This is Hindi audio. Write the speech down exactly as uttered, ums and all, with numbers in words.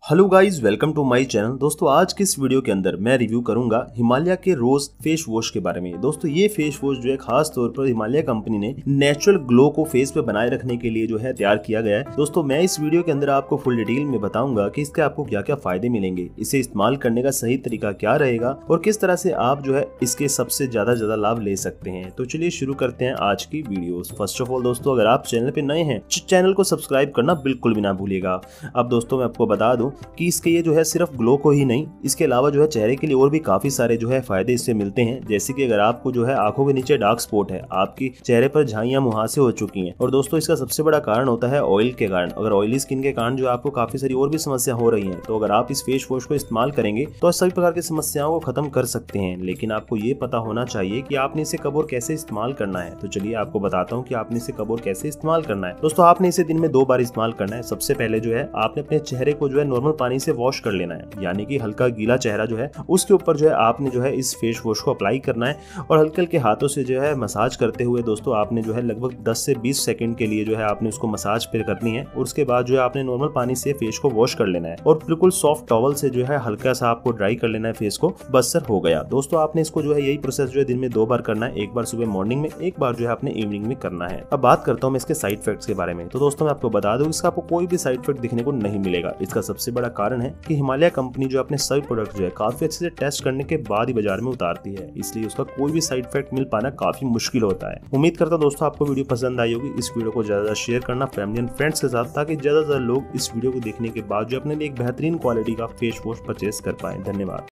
Hello guys, welcome to my channel. दोस्तों आज के इस वीडियो के अंदर मैं रिव्यू करूंगा हिमालय के रोज फेस वॉश के बारे में। दोस्तों ये फेस वॉश जो है खास तौर पर हिमालय कंपनी ने नेचुरल ग्लो को फेस पे बनाए रखने के लिए जो है तैयार किया गया है। दोस्तों मैं इस वीडियो के अंदर आपको फुल डिटेल में बताऊंगा कि इसके आपको क्या क्या फायदे मिलेंगे, इसे इस्तेमाल करने का सही तरीका क्या रहेगा और किस तरह से आप जो है इसके सबसे ज्यादा ज्यादा लाभ ले सकते हैं। तो चलिए शुरू करते हैं आज की वीडियो। फर्स्ट ऑफ ऑल दोस्तों, अगर आप चैनल पे नए हैं चैनल को सब्सक्राइब करना बिल्कुल भी ना भूलिएगा। अब दोस्तों मैं आपको बता दूं कि इसके ये जो है सिर्फ ग्लो को ही नहीं, इसके अलावा जो है चेहरे के लिए और भी काफी सारे जो है फायदे इससे मिलते हैं। जैसे कि अगर आपको जो है आंखों के नीचे डार्क स्पॉट है, आपकी चेहरे पर झाइयां मुहासे हो चुकी हैं, और दोस्तों इसका सबसे बड़ा कारण होता है ऑयल के कारण। अगर ऑयली स्किन के कारण जो आपको काफी सारी और भी समस्या हो रही है, तो अगर आप इस फेस वॉश को इस्तेमाल करेंगे तो सभी प्रकार की समस्याओं को खत्म कर सकते हैं। लेकिन आपको ये पता होना चाहिए कि आपने इसे कब और कैसे इस्तेमाल करना है। तो चलिए आपको बताता हूँ कि आपने इसे कब और कैसे इस्तेमाल करना है। दोस्तों आपने इसे दिन में दो बार इस्तेमाल करना है। सबसे पहले जो है आपने अपने चेहरे को जो है नॉर्मल पानी से वॉश कर लेना है, यानी कि हल्का गीला चेहरा जो है उसके ऊपर जो है आपने जो है इस फेस वॉश को अप्लाई करना है, और हल्के हल्के हाथों से जो है मसाज करते हुए दोस्तों आपने जो है लगभग दस से बीस सेकंड के लिए जो है आपने उसको मसाज फिर करनी है। और उसके बाद जो है आपने नॉर्मल पानी से फेस को वॉश कर लेना है, और बिल्कुल सॉफ्ट टॉवल से जो है हल्का सा आपको ड्राई कर लेना है फेस को। बस सर हो गया। दोस्तों आपने इसको जो है यही प्रोसेस जो है दिन में दो बार करना है, एक बार सुबह मॉर्निंग में, एक बार जो है आपने इवनिंग में करना है। अब बात करता हूँ मैं इसके साइड इफेक्ट्स के बारे में। तो दोस्तों मैं आपको बता दूं इसका आपको कोई भी साइड इफेक्ट दिखने को नहीं मिलेगा। इसका सबसे बड़ा कारण है कि हिमालय कंपनी जो अपने सभी प्रोडक्ट जो है काफी अच्छे से टेस्ट करने के बाद ही बाजार में उतारती है, इसलिए उसका कोई भी साइड इफेक्ट मिल पाना काफी मुश्किल होता है। उम्मीद करता हूं दोस्तों आपको वीडियो पसंद आई होगी। इस वीडियो को ज्यादा ज्यादा शेयर करना फैमिली एंड फ्रेंड्स के साथ, ताकि ज्यादा ज्यादा लोग इस वीडियो को देखने के बाद जो अपने लिए एक बेहतरीन क्वालिटी का फेस वॉश परचेज कर पाए। धन्यवाद।